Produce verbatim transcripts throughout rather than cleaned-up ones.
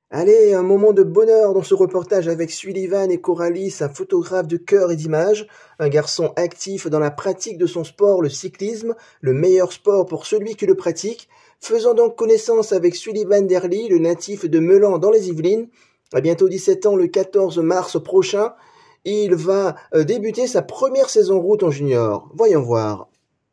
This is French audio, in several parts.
Allez, un moment de bonheur dans ce reportage avec Sullivan et Coralie, un photographe de cœur et d'image, un garçon actif dans la pratique de son sport, le cyclisme, le meilleur sport pour celui qui le pratique, faisant donc connaissance avec Sullivan Derly, le natif de Meulan dans les Yvelines. À bientôt dix-sept ans, le quatorze mars prochain, il va euh, débuter sa première saison route en junior. Voyons voir.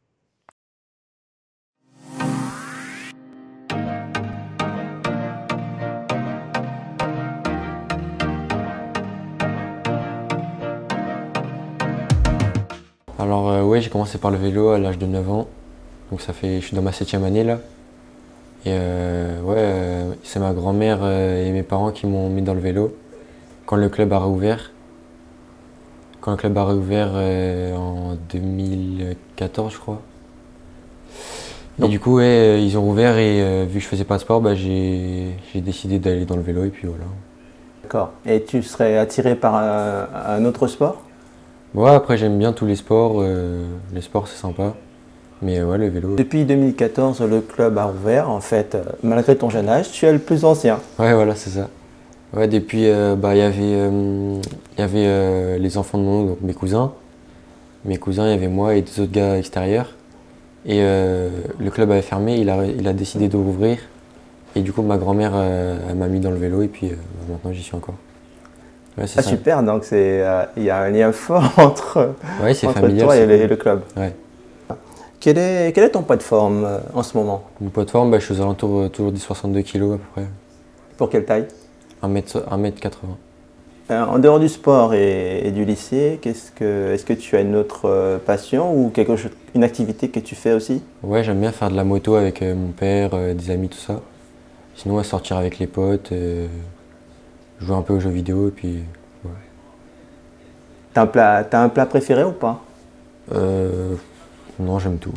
Alors euh, ouais, j'ai commencé par le vélo à l'âge de neuf ans, donc ça fait, je suis dans ma septième année là. Et euh, ouais, euh, c'est ma grand-mère euh, et mes parents qui m'ont mis dans le vélo quand le club a réouvert. Quand le club a réouvert euh, en deux mille quatorze je crois. Et du coup ouais, euh, ils ont rouvert et euh, vu que je faisais pas de sport, bah, j'ai j'ai décidé d'aller dans le vélo et puis voilà. D'accord. Et tu serais attiré par un, un autre sport? Ouais, après j'aime bien tous les sports, euh, les sports c'est sympa, mais euh, ouais le vélo. Depuis deux mille quatorze, le club a rouvert. En fait, euh, malgré ton jeune âge, tu es le plus ancien. Ouais voilà c'est ça. Ouais, depuis, euh, bah, il y avait, euh, il y avait euh, les enfants de mon oncle, donc mes cousins. Mes cousins, il y avait moi et deux autres gars extérieurs. Et euh, le club avait fermé, il a, il a décidé de rouvrir. Et du coup, ma grand-mère, euh, elle m'a mis dans le vélo et puis euh, bah, maintenant j'y suis encore. Ouais, c'est Ah ça. super, donc c'est, euh, il y a un lien fort entre, Ouais, c'est entre familial. toi et, c'est le, cool. et le club. Ouais. Quel est, quel est ton poids de forme euh, en ce moment? Mon poids de forme, bah, je suis aux alentours euh, toujours des soixante-deux kilos à peu près. Pour quelle taille? un mètre, un mètre quatre-vingts. Euh, En dehors du sport et, et du lycée, qu'est-ce que, est-ce que tu as une autre euh, passion ou quelque chose, une activité que tu fais aussi? Ouais, j'aime bien faire de la moto avec euh, mon père, euh, des amis, tout ça. Sinon, ouais, sortir avec les potes, euh, jouer un peu aux jeux vidéo et puis. Ouais. T'as un plat, t'as un plat préféré ou pas? Euh, non, j'aime tout.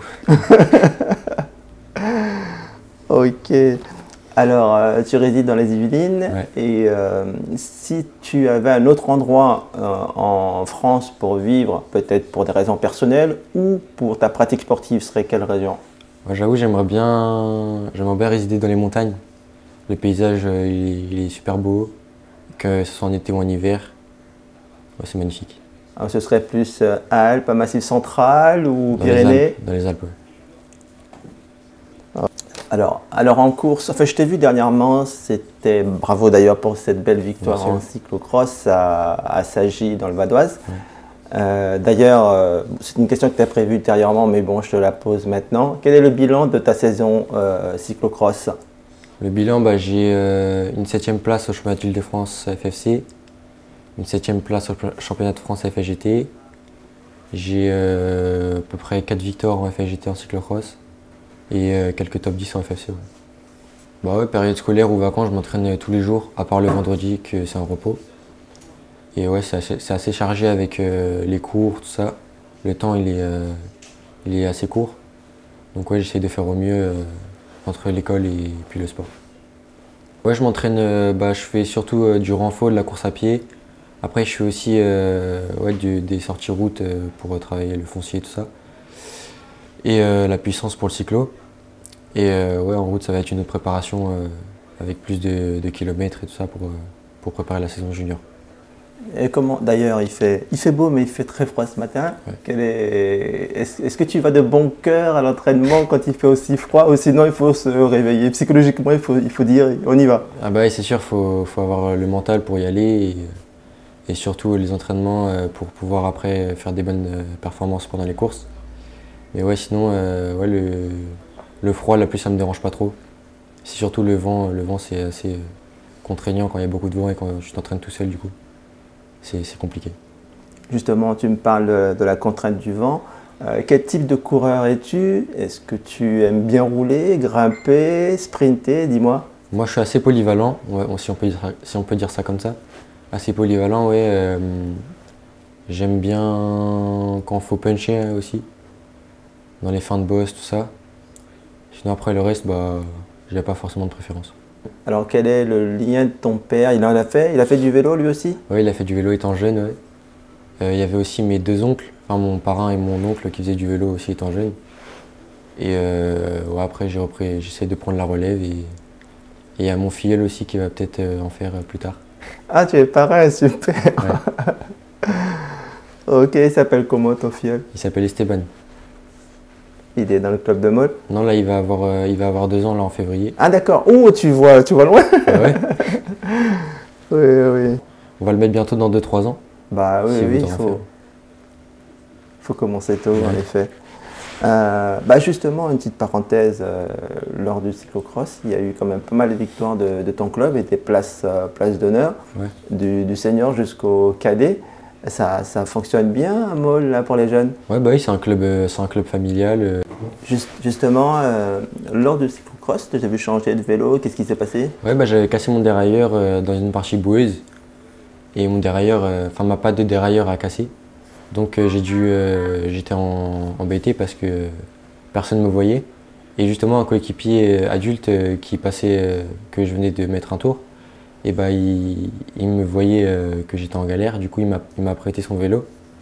Ok. Alors, euh, tu résides dans les Yvelines Ouais. et euh, si tu avais un autre endroit euh, en France pour vivre, peut-être pour des raisons personnelles ou pour ta pratique sportive, serait quelle région? Moi, j'avoue, j'aimerais bien, j'aimerais bien résider dans les montagnes. Le paysage, euh, il, est, il est super beau, que ce soit en été ou en hiver. Ouais, c'est magnifique. Alors, ce serait plus euh, Alpes, Massif central ou Dans les Pyrénées? Alpes, dans les Alpes, ouais. Alors, alors en course, enfin je t'ai vu dernièrement, c'était bravo d'ailleurs pour cette belle victoire Merci. en cyclocross à, à Sagy dans le Val d'Oise. Ouais. Euh, d'ailleurs, euh, c'est une question que tu as prévue ultérieurement, mais bon, je te la pose maintenant. Quel est le bilan de ta saison euh, cyclocross? Le bilan, bah, j'ai euh, une septième place au championnat d'Île-de-France F F C, une septième place au championnat de France F S G T. J'ai euh, à peu près quatre victoires en F S G T en cyclocross et euh, quelques top dix en F F C. Ouais. Bah ouais, période scolaire ou vacances, je m'entraîne tous les jours, à part le vendredi que c'est un repos. Et ouais, c'est assez, c'est assez chargé avec euh, les cours, tout ça. Le temps, il est, euh, il est assez court. Donc ouais, j'essaie de faire au mieux euh, entre l'école et puis le sport. Ouais, je m'entraîne, euh, bah, je fais surtout euh, du renfort, de la course à pied. Après, je fais aussi euh, ouais, du- des sorties route euh, pour euh, travailler le foncier et tout ça. Et euh, la puissance pour le cyclo. Et euh, ouais, en route, ça va être une autre préparation euh, avec plus de, de kilomètres et tout ça pour, euh, pour préparer la saison junior. Et comment, d'ailleurs, il fait, il fait beau, mais il fait très froid ce matin. Ouais. Quel est, est-ce, est-ce que tu vas de bon cœur à l'entraînement quand il fait aussi froid, ou sinon il faut se réveiller? Psychologiquement, il faut, il faut dire, on y va. Ah bah ouais, c'est sûr, il faut, faut avoir le mental pour y aller et, et surtout les entraînements euh, pour pouvoir après faire des bonnes euh, performances pendant les courses. Mais ouais, sinon, euh, ouais, le, le froid, la pluie, ça me dérange pas trop. C'est surtout le vent, le vent c'est assez euh, contraignant quand il y a beaucoup de vent et quand je t'entraîne tout seul du coup. C'est c'est compliqué. Justement, tu me parles de la contrainte du vent. Euh, quel type de coureur es-tu? Est-ce que tu aimes bien rouler, grimper, sprinter? Dis-moi. Moi, je suis assez polyvalent, ouais, si on peut dire, si on peut dire ça comme ça. Assez polyvalent, ouais. euh, J'aime bien quand il faut puncher hein, aussi, dans les fins de boss, tout ça. Sinon, après le reste, bah, j'ai pas forcément de préférence. Alors, quel est le lien de ton père? Il en a fait? Il a fait du vélo lui aussi? Ouais, il a fait du vélo étant jeune, ouais. Euh, il y avait aussi mes deux oncles, enfin mon parrain et mon oncle qui faisaient du vélo aussi étant jeune. Et euh, ouais, après, j'ai repris, j'essaie de prendre la relève et Et il y a mon filleul aussi qui va peut-être euh, en faire euh, plus tard. Ah, tu es pareil, super. Ouais. Ok, il s'appelle comment ton filleul? Il s'appelle Esteban. Il est dans le club de mode? Non, là, il va avoir, euh, il va avoir deux ans là en février. Ah d'accord. Oh, tu vois, tu vois loin. Ah ouais. Oui, oui. On va le mettre bientôt dans deux trois ans. Bah oui, Si oui, vous il en faut, faites. faut commencer tôt, Ouais. en effet. Euh, bah justement, une petite parenthèse, euh, lors du cyclocross, il y a eu quand même pas mal de victoires de, de ton club et des places, euh, places d'honneur, Ouais. du, du senior jusqu'au cadet. Ça, ça fonctionne bien, à Maule, là, pour les jeunes? Ouais, bah oui, c'est un club, euh, c'est un club familial. euh. Juste- justement, euh, lors du cyclocross, tu as vu changer de vélo, qu'est-ce qui s'est passé? Ouais, bah j'avais cassé mon dérailleur euh, dans une partie boueuse. Et mon dérailleur, euh, enfin ma patte de dérailleur a cassé. Donc euh, j'ai dû, euh, j'étais en- embêté parce que personne ne me voyait. Et justement un coéquipier euh, adulte euh, qui passait, euh, que je venais de mettre un tour, et bah il, il me voyait euh, que j'étais en galère. Du coup il m'a il m'a prêté son vélo.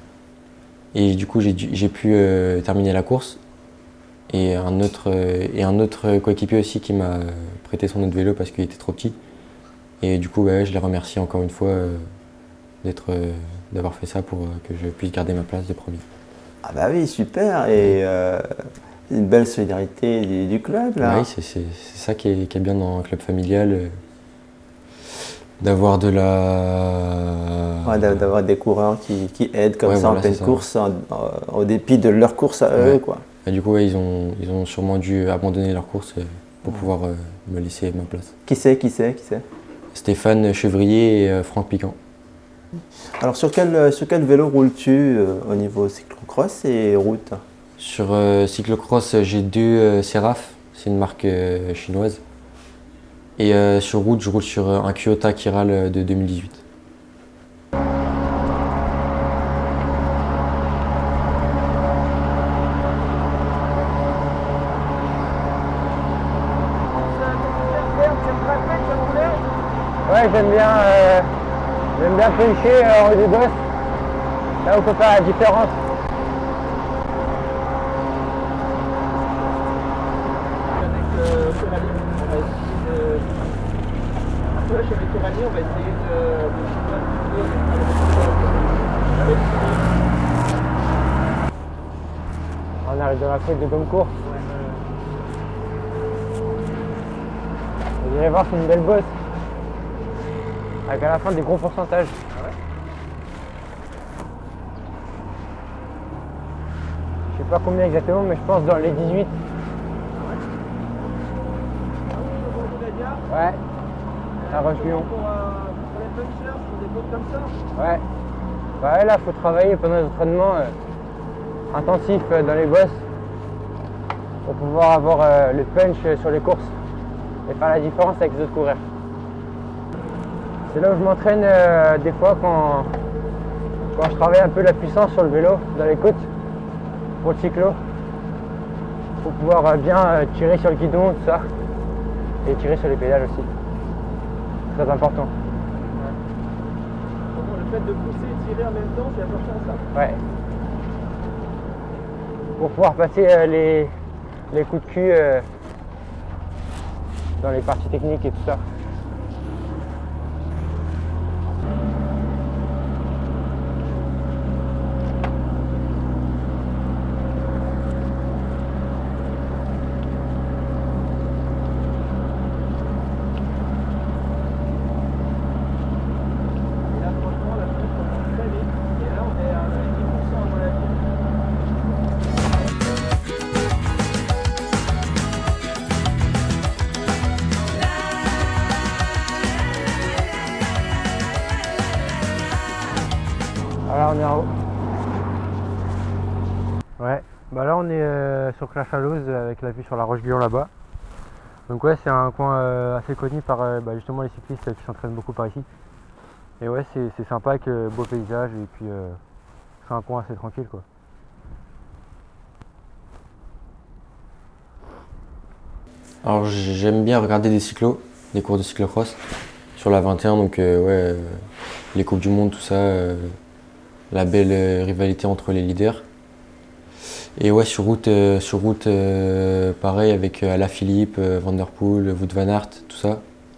Et du coup j'ai dû- j'ai pu euh, terminer la course. Et un autre, euh, et un autre coéquipier aussi qui m'a prêté son autre vélo parce qu'il était trop petit. Et du coup ouais, je les remercie encore une fois euh, d'être, euh, d'avoir fait ça pour euh, que je puisse garder ma place de premier. Ah bah oui, super, et euh, une belle solidarité du, du club, là. Oui, c'est c'est- c'est ça qui est, qui est bien dans un club familial, euh, d'avoir de la... Ouais, d'a- d'avoir des coureurs qui, qui aident comme Ouais, ça voilà, en pleine c'est ça. course, en- en- au dépit de leur course à eux, Ouais. quoi. Et du coup, ouais, ils, ont, ils ont sûrement dû abandonner leur course euh, pour pouvoir euh, me laisser ma place. Qui c'est, qui c'est, qui c'est? Stéphane Chevrier et euh, Franck Piquant. Alors, sur quel, sur quel vélo roules-tu euh, au niveau cyclocross et route? Sur euh, cyclocross, j'ai deux euh, Seraph, c'est une marque euh, chinoise. Et euh, sur route, je roule sur euh, un Kyota Kiral euh, de deux mille dix-huit. Ouais, j'aime bien, euh, j'aime bien puncher euh, en haut du gosse. Là, on peut faire la différence. Avec euh, Coralie, on va essayer de. Un peu avec Coralie, on va essayer de. On arrive dans la côte de Goncourt. Vous allez voir, c'est une belle bosse. Avec à la fin des gros pourcentages. Je sais pas combien exactement, mais je pense dans les dix-huit. Ouais. La Roche-Guyon. Pour, euh, pour les punchers, pour des côtes comme ça. Ouais. Ouais, là, faut travailler pendant les entraînements euh, intensifs euh, dans les bosses pour pouvoir avoir euh, le punch euh, sur les courses et faire la différence avec les autres coureurs. C'est là où je m'entraîne euh, des fois quand, quand je travaille un peu la puissance sur le vélo, dans les côtes, pour le cyclo, pour pouvoir euh, bien euh, tirer sur le guidon, tout ça, et tirer sur les pédales aussi. Très important. Le fait de pousser et tirer en même temps, c'est important ça. Ouais. Pour pouvoir passer euh, les, les coups de cul euh, dans les parties techniques et tout ça. Et là, franchement, la course commence très vite. Et là, on est à dix pour cent à mon avis. Alors on est en haut. Ouais, bah là on est euh, sur Clachalouse avec la vue sur la Roche-Guyon là-bas. Donc ouais, c'est un coin euh, assez connu par euh, bah, justement les cyclistes qui s'entraînent beaucoup par ici. Et ouais, c'est c'est sympa avec euh, beau paysage et puis euh, c'est un coin assez tranquille quoi. Alors j'aime bien regarder des cyclos, des cours de cyclocross sur la vingt et un, donc euh, ouais, euh, les Coupes du Monde, tout ça, euh, la belle euh, rivalité entre les leaders. Et ouais, sur route, euh, sur route euh, pareil avec euh, Alaphilippe, euh, Van Der Poel, Wout van Aert, tout ça.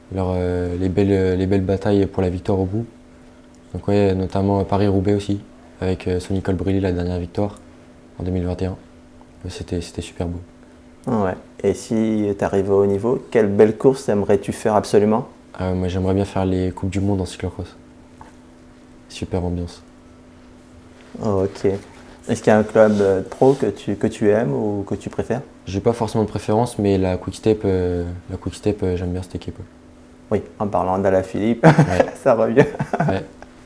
leur, euh, les, belles, les belles batailles pour la victoire au bout. Donc ouais, notamment Paris-Roubaix aussi, avec euh, Sonny Colbrelli, la dernière victoire en deux mille vingt et un. C'était super beau. Ouais. Et si tu arrives au haut niveau, quelle belle course aimerais-tu faire absolument? Ah, moi j'aimerais bien faire les Coupes du Monde en cyclocross. Super ambiance. Oh, ok. Est-ce qu'il y a un club pro que tu, que tu aimes ou que tu préfères? J'ai pas forcément de préférence, mais la Quick-Step, euh, la Quick-Step, euh, j'aime bien cette équipe. Oui, en parlant d'Alaphilippe, Ouais. ça revient. Ouais.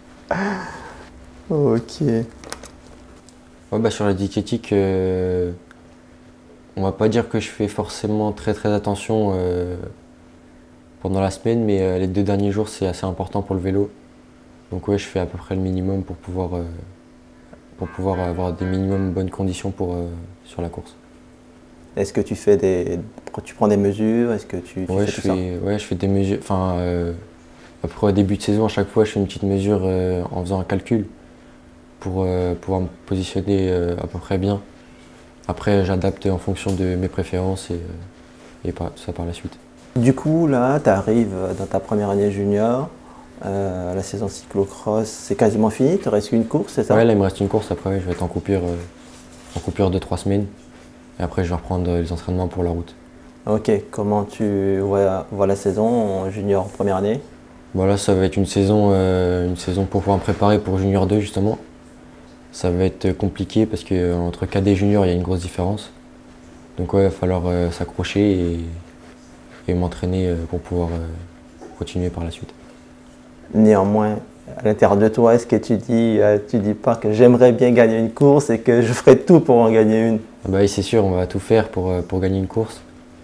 Ok. Ouais, bah, sur la diététique, euh, on va pas dire que je fais forcément très très attention euh, pendant la semaine, mais euh, les deux derniers jours c'est assez important pour le vélo. Donc ouais, je fais à peu près le minimum pour pouvoir, euh, pour pouvoir avoir des minimums bonnes conditions pour, euh, sur la course. Est-ce que tu fais des, tu prends des mesures? Est-ce que tu, tu Ouais, fais je tout ça? fais, ouais, je fais des mesures. Enfin, euh, après au début de saison, à chaque fois, je fais une petite mesure euh, en faisant un calcul pour euh, pouvoir me positionner euh, à peu près bien. Après, j'adapte en fonction de mes préférences et, euh, et pas, tout ça par la suite. Du coup, là, tu arrives dans ta première année junior, euh, la saison cyclocross, c'est quasiment fini, il te reste une course, c'est ça? Ouais, là, il me reste une course. Après, ouais, je vais être en coupure, euh, en coupure de trois semaines. Et après, je vais reprendre les entraînements pour la route. Ok, comment tu vois, vois la saison en junior première année? Bon, là, ça va être une saison, euh, une saison pour pouvoir me préparer pour Junior deux, justement. Ça va être compliqué parce qu'entre cadet et junior, il y a une grosse différence. Donc ouais, il va falloir euh, s'accrocher et, et m'entraîner euh, pour pouvoir euh, continuer par la suite. Néanmoins, à l'intérieur de toi, est-ce que tu dis, euh, tu dis pas que j'aimerais bien gagner une course et que je ferai tout pour en gagner une? Ah bah oui, c'est sûr, on va tout faire pour, euh, pour gagner une course.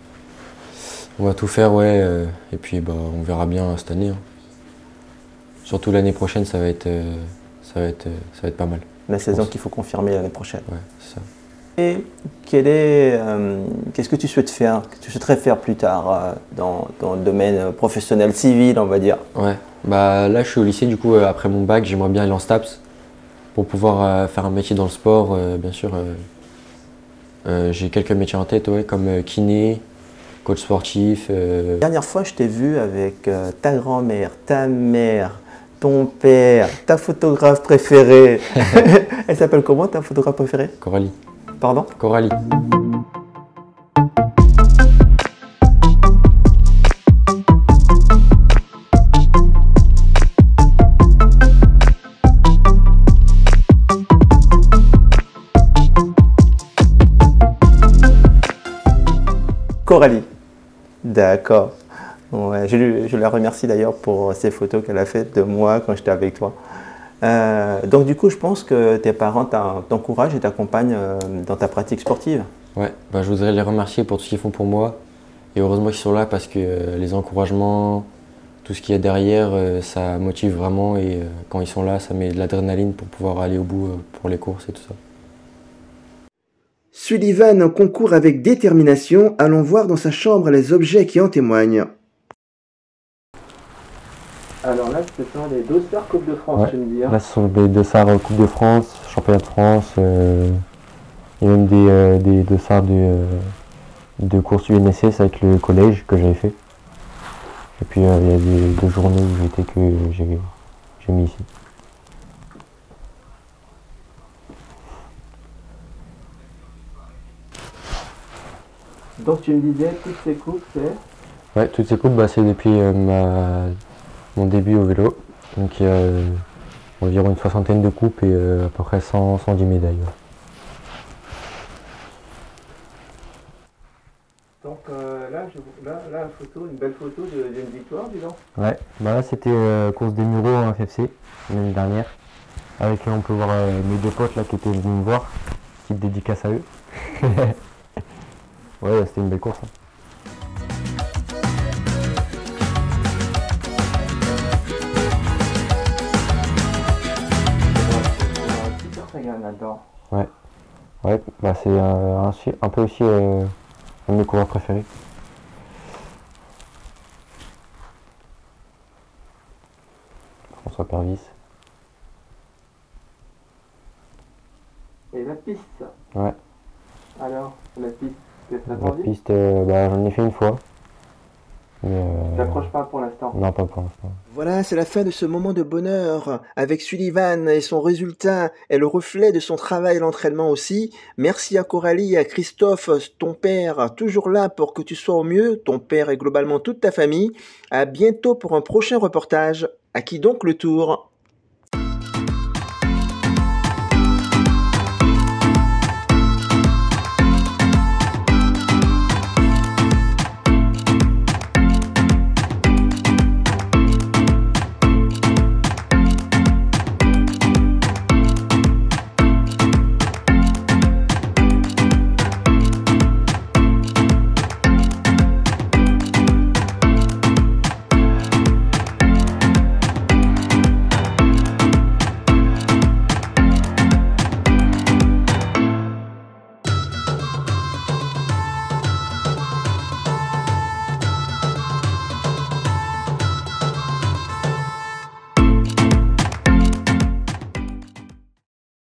On va tout faire, ouais, euh, et puis bah, on verra bien cette année. Hein. Surtout l'année prochaine, ça va être, euh, ça va être, euh, ça va être pas mal. La saison qu'il faut confirmer l'année prochaine. Ouais, c'est ça. Et quel est, euh, qu'est-ce que tu souhaites faire, que tu souhaiterais faire plus tard euh, dans, dans le domaine professionnel civil, on va dire? Ouais, bah là je suis au lycée, du coup euh, après mon bac, j'aimerais bien aller en STAPS pour pouvoir euh, faire un métier dans le sport, euh, bien sûr. Euh, euh, j'ai quelques métiers en tête, ouais, comme euh, kiné, coach sportif. Euh... La dernière fois, je t'ai vu avec euh, ta grand-mère, ta mère, ton père, ta photographe préférée. Elle s'appelle comment ta photographe préférée? Coralie. Pardon? Coralie. Coralie. D'accord. Ouais, je, je la remercie d'ailleurs pour ces photos qu'elle a faites de moi quand j'étais avec toi. Euh, donc du coup, je pense que tes parents t'encouragent et t'accompagnent euh, dans ta pratique sportive. Ouais, bah, je voudrais les remercier pour tout ce qu'ils font pour moi. Et heureusement qu'ils sont là parce que euh, les encouragements, tout ce qu'il y a derrière, euh, ça motive vraiment. Et euh, quand ils sont là, ça met de l'adrénaline pour pouvoir aller au bout euh, pour les courses et tout ça. Sullivan concourt avec détermination, allons voir dans sa chambre les objets qui en témoignent. Alors là, ce sont les dossards Coupe de France, Ouais. tu me dis. Hein. Là, ce sont des dossards Coupe de France, Championnat de France, euh, et même des, euh, des dossards de, euh, de course U N S S avec le collège que j'avais fait. Et puis euh, il y a des, des journées où j'étais que j'ai mis ici. Donc tu me disais, toutes ces coupes, c'est Ouais, toutes ces coupes, bah, c'est depuis euh, ma, mon début au vélo. Donc il y a euh, environ une soixantaine de coupes et euh, à peu près cent, cent dix médailles. Ouais. Donc euh, là, je, là, là, la photo, une belle photo d'une victoire, dis donc. Ouais, bah là c'était euh, course des Mureaux en F F C l'année dernière. Avec on peut voir euh, mes deux potes là qui étaient venus me voir. Petite dédicace à eux. Ouais, c'était une belle course. Hein. Là-dedans. Ouais, ouais, bah c'est euh, un, un peu aussi euh, un de mes coureurs préférés. François Pervis. Et la piste. Ouais. Alors, la piste, qu'est-ce que t'as La envie? piste, euh, bah, j'en ai fait une fois. Mais, euh, Tu n'approches pas pour l'instant. Non, pas pour l'instant. Voilà, c'est la fin de ce moment de bonheur avec Sullivan et son résultat est le reflet de son travail et l'entraînement aussi. Merci à Coralie et à Christophe, ton père, toujours là pour que tu sois au mieux, ton père et globalement toute ta famille. À bientôt pour un prochain reportage. À qui donc le tour ?